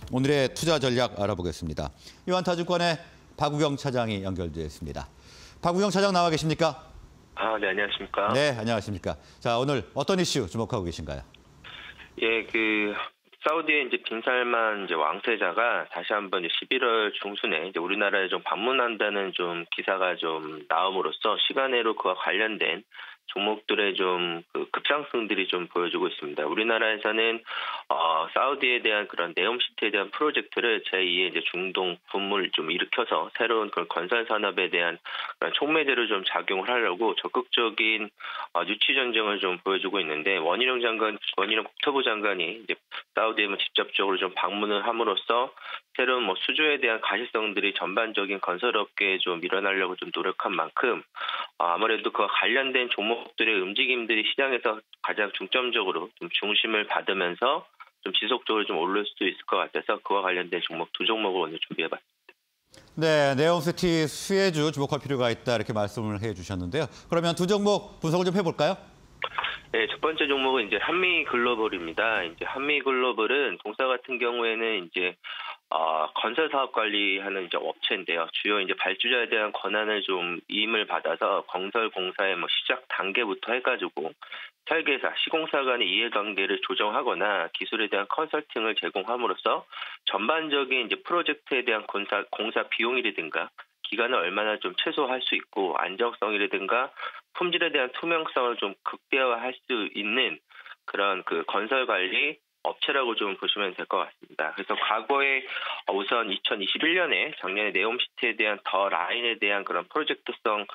오늘의 투자 전략 알아보겠습니다. 유한타증권의 박우경 차장이 연결되어 있습니다. 박우경 차장 나와 계십니까? 네, 안녕하십니까? 네, 안녕하십니까? 자, 오늘 어떤 이슈 주목하고 계신가요? 예, 사우디의 빈살만 왕세자가 다시 한번 11월 중순에 우리나라에 좀 방문한다는 기사가 나옴으로써 시간외로 그와 관련된 종목들의 급상승들이 보여주고 있습니다. 우리나라에서는 사우디에 대한 그런 네옴시티에 대한 프로젝트를 제2의 중동 붐을 일으켜서 새로운 그런 건설 산업에 대한 그런 촉매제로 작용을 하려고 적극적인 유치 전쟁을 보여주고 있는데 원희룡 국토부 장관이 사우디에 직접적으로 방문을 함으로써 새로운 수주에 대한 가시성들이 전반적인 건설업계에 일어나려고 노력한 만큼 아무래도 그와 관련된 종목들의 움직임들이 시장에서 가장 중점적으로 중심을 받으면서 지속적으로 오를 수 있을 것 같아서 그와 관련된 종목 두 종목을 오늘 준비해봤습니다. 네, 네옴시티 수혜주 주목할 필요가 있다 이렇게 말씀을 해주셨는데요. 그러면 두 종목 분석을 좀 해볼까요? 네, 첫 번째 종목은 한미글로벌입니다. 한미글로벌은 동사 같은 경우에는 건설 사업 관리하는 업체인데요. 주요 발주자에 대한 권한을 이임을 받아서 건설 공사의 시작 단계부터 해가지고 설계사, 시공사 간의 이해관계를 조정하거나 기술에 대한 컨설팅을 제공함으로써 전반적인 프로젝트에 대한 공사 비용이라든가 기간을 얼마나 최소화할 수 있고 안정성이라든가 품질에 대한 투명성을 극대화할 수 있는 그런 건설 관리 업체라고 보시면 될 것 같습니다. 그래서 과거에 우선 2021년에 작년에 네옴시티에 대한 더 라인에 대한 그런 프로젝트성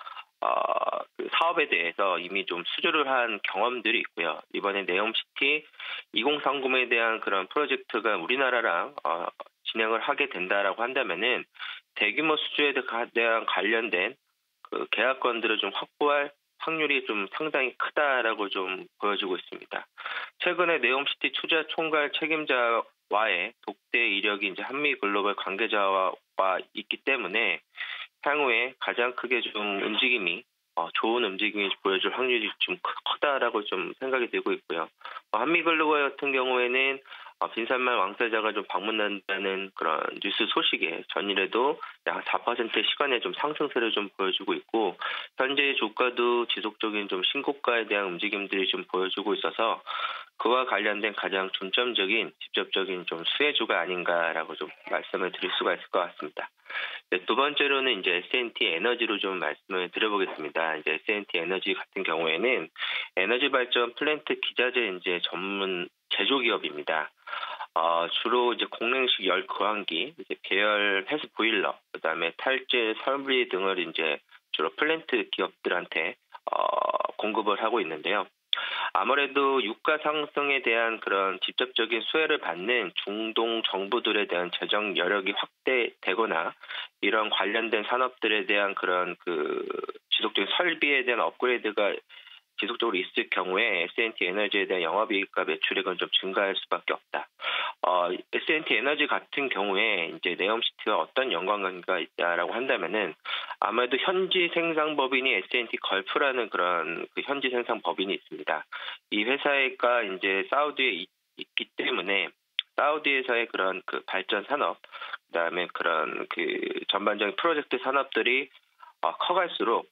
사업에 대해서 이미 수주를 한 경험들이 있고요. 이번에 네옴시티 2030에 대한 그런 프로젝트가 우리나라랑 진행을 하게 된다라고 한다면은 대규모 수주에 대한 관련된 계약건들을 확보할 확률이 상당히 크다라고 보여지고 있습니다. 최근에 네옴시티 투자 총괄 책임자와의 독대 이력이 한미글로벌 관계자와 있기 때문에 향후에 가장 크게 움직임이 좋은 움직임이 보여줄 확률이 크다라고 생각이 되고 있고요. 한미글로벌 같은 경우에는 빈살만 왕세자가 방문한다는 그런 뉴스 소식에 전일에도 약 4%의 시간에 상승세를 보여주고 있고 현재 주가도 지속적인 신고가에 대한 움직임들이 보여주고 있어서 그와 관련된 가장 중점적인 직접적인 수혜주가 아닌가라고 말씀을 드릴 수가 있을 것 같습니다. 네, 두 번째로는 S&T 에너지로 말씀을 드려보겠습니다. S&T 에너지 같은 경우에는 에너지 발전 플랜트 기자재 전문 제조기업입니다. 주로 공랭식 열 교환기, 계열 해수 보일러, 그다음에 탈재 설비 등을 주로 플랜트 기업들한테 공급을 하고 있는데요. 아무래도 유가 상승에 대한 그런 직접적인 수혜를 받는 중동 정부들에 대한 재정 여력이 확대되거나 이런 관련된 산업들에 대한 그런 지속적인 설비에 대한 업그레이드가 지속적으로 있을 경우에 S&T 에너지에 대한 영업이익과 매출액은 증가할 수밖에 없다. S&T 에너지 같은 경우에 네옴시티와 어떤 연관관계가 있다라고 한다면은 아무래도 현지 생산 법인이 S&T 걸프라는 그런 현지 생산 법인이 있습니다. 이 회사가 사우디에 있기 때문에 사우디에서의 그런 발전 산업, 그다음에 그런 전반적인 프로젝트 산업들이 커갈수록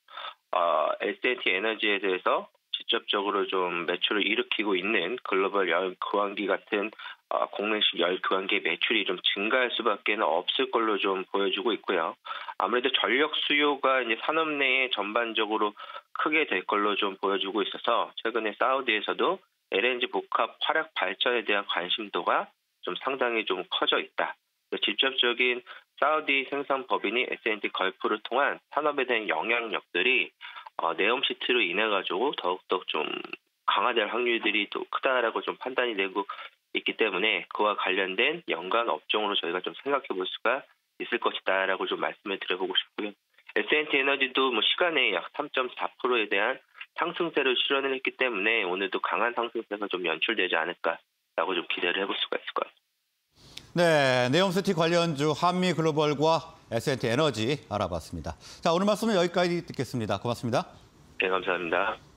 S&T 에너지에 대해서 직접적으로 매출을 일으키고 있는 글로벌 열 교환기 같은 공랭식 열 교환기의 매출이 증가할 수밖에 없을 걸로 보여주고 있고요. 아무래도 전력 수요가 산업 내에 전반적으로 크게 될 걸로 보여주고 있어서 최근에 사우디에서도 LNG 복합 화력 발전에 대한 관심도가 상당히 커져 있다. 직접적인 사우디 생산 법인이 S&T 걸프를 통한 산업에 대한 영향력들이 네옴시티로 인해 가지고 더욱더 강화될 확률들이 또 크다라고 판단이 되고 있기 때문에 그와 관련된 연관 업종으로 저희가 생각해 볼 수가 있을 것이다라고 말씀을 드려보고 싶고요. S&T 에너지도 시간에 약 3.4%에 대한 상승세를 실현을 했기 때문에 오늘도 강한 상승세가 연출되지 않을까라고 기대를 해볼 수가 있을 것 같습니다. 네, 네옴시티 관련주 한미글로벌과 S&T 에너지 알아봤습니다. 자, 오늘 말씀은 여기까지 듣겠습니다. 고맙습니다. 네, 감사합니다.